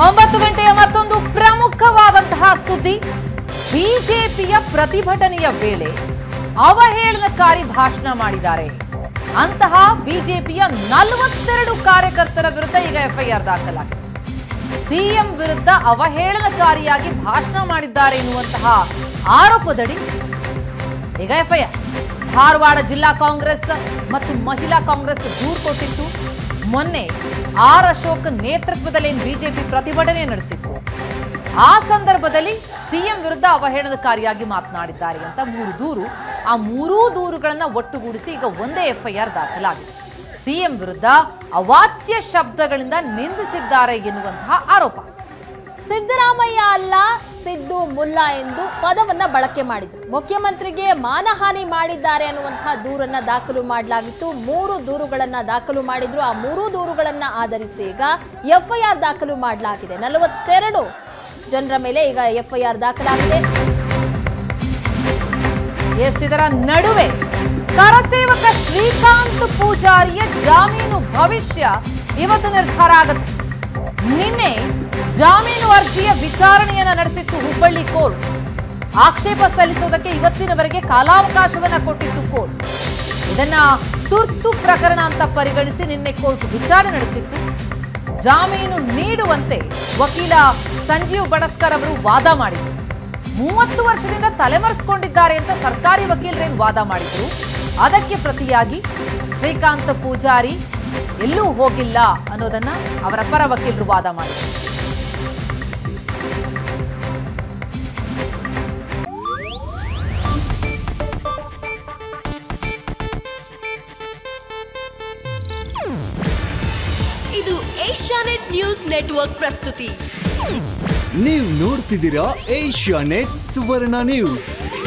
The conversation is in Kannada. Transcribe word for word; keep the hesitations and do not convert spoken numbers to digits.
ಒಂಬತ್ತು ಗಂಟೆಯ ಮತ್ತೊಂದು ಪ್ರಮುಖವಾದಂತಹ ಸುದ್ದಿ. ಬಿಜೆಪಿಯ ಪ್ರತಿಭಟನೆಯ ವೇಳೆ ಅವಹೇಳನಕಾರಿ ಭಾಷಣ ಮಾಡಿದ್ದಾರೆ. ಅಂತಹ ಬಿಜೆಪಿಯ ನಲವತ್ತೆರಡು ಕಾರ್ಯಕರ್ತರ ವಿರುದ್ಧ ಈಗ ಎಫ್ಐಆರ್ ದಾಖಲಾಗಿದೆ. ಸಿಎಂ ವಿರುದ್ಧ ಅವಹೇಳನಕಾರಿಯಾಗಿ ಭಾಷಣ ಮಾಡಿದ್ದಾರೆ ಎನ್ನುವಂತಹ ಆರೋಪದಡಿ ಈಗ ಎಫ್ಐಆರ್. ಧಾರವಾಡ ಜಿಲ್ಲಾ ಕಾಂಗ್ರೆಸ್ ಮತ್ತು ಮಹಿಳಾ ಕಾಂಗ್ರೆಸ್ ದೂರು ಕೊಟ್ಟಿತ್ತು. ಮೊನ್ನೆ ಆರ್ ಅಶೋಕ್ ನೇತೃತ್ವದಲ್ಲಿ ಬಿಜೆಪಿ ಪ್ರತಿಭಟನೆ ನಡೆಸಿತ್ತು. ಆ ಸಂದರ್ಭದಲ್ಲಿ ಸಿಎಂ ವಿರುದ್ಧ ಅವಹೇಳನಕಾರಿಯಾಗಿ ಮಾತನಾಡಿದ್ದಾರೆ ಅಂತ ಮೂರು ದೂರು. ಆ ಮೂರೂ ದೂರುಗಳನ್ನ ಒಟ್ಟುಗೂಡಿಸಿ ಈಗ ಒಂದೇ ಎಫ್ಐಆರ್ ದಾಖಲಾಗಿದೆ. ಸಿಎಂ ವಿರುದ್ಧ ಅವಾಚ್ಯ ಶಬ್ದಗಳಿಂದ ನಿಂದಿಸಿದ್ದಾರೆ ಎನ್ನುವಂತಹ ಆರೋಪ. ಸಿದ್ದರಾಮಯ್ಯ ಅಲ್ಲ ಸಿದ್ದು ಮುಲ್ಲಾ ಎಂದು ಪದವನ್ನ ಬಳಕೆ ಮಾಡಿದ್ರು. ಮುಖ್ಯಮಂತ್ರಿಗೆ ಮಾನಹಾನಿ ಮಾಡಿದ್ದಾರೆ ಅನ್ನುವಂತಹ ದೂರನ್ನ ದಾಖಲು ಮಾಡಲಾಗಿತ್ತು. ಮೂರು ದೂರುಗಳನ್ನ ದಾಖಲು ಮಾಡಿದ್ರು. ಆ ಮೂರು ದೂರುಗಳನ್ನ ಆಧರಿಸಿ ಈಗ ಎಫ್ಐಆರ್ ದಾಖಲು ಮಾಡಲಾಗಿದೆ. ನಲವತ್ತೆರಡು ಜನರ ಮೇಲೆ ಈಗ ಎಫ್ಐಆರ್ ದಾಖಲಾಗಿದೆ. ಎಸ್, ಇದರ ನಡುವೆ ಕರಸೇವಕ ಶ್ರೀಕಾಂತ್ ಪೂಜಾರಿಯ ಜಾಮೀನು ಭವಿಷ್ಯ ಇವತ್ತು ನಿರ್ಧಾರ ಆಗುತ್ತೆ. ನಿನ್ನೆ ಜಾಮೀನು ಅರ್ಜಿಯ ವಿಚಾರಣೆಯನ್ನ ನಡೆಸಿತ್ತು ಹುಬ್ಬಳ್ಳಿ ಕೋರ್ಟ್. ಆಕ್ಷೇಪ ಸಲ್ಲಿಸುವುದಕ್ಕೆ ಇವತ್ತಿನವರೆಗೆ ಕಾಲಾವಕಾಶವನ್ನ ಕೊಟ್ಟಿತ್ತು ಕೋರ್ಟ್. ಇದನ್ನ ತುರ್ತು ಪ್ರಕರಣ ಅಂತ ಪರಿಗಣಿಸಿ ನಿನ್ನೆ ಕೋರ್ಟ್ ವಿಚಾರಣೆ ನಡೆಸಿತ್ತು. ಜಾಮೀನು ನೀಡುವಂತೆ ವಕೀಲ ಸಂಜೀವ್ ಬಡಸ್ಕರ್ ಅವರು ವಾದ ಮಾಡಿದ್ರು. ಮೂವತ್ತು ವರ್ಷದಿಂದ ತಲೆಮರೆಸಿಕೊಂಡಿದ್ದಾರೆ ಅಂತ ಸರ್ಕಾರಿ ವಕೀಲರೇನು ವಾದ ಮಾಡಿದ್ರು. ಅದಕ್ಕೆ ಪ್ರತಿಯಾಗಿ ಶ್ರೀಕಾಂತ್ ಪೂಜಾರಿ ಎಲ್ಲೂ ಹೋಗಿಲ್ಲ ಅನ್ನೋದನ್ನ ಅವರ ಪರ ವಕೀಲರು ವಾದ ಮಾಡಿದ್ರು. ಇದು ಏಷ್ಯಾನೆಟ್ ನ್ಯೂಸ್ ನೆಟ್ವರ್ಕ್ ಪ್ರಸ್ತುತಿ. ನೀವು ನೋಡ್ತಿದ್ದೀರಾ ಏಷ್ಯಾನೆಟ್ ಸುವರ್ಣ ನ್ಯೂಸ್.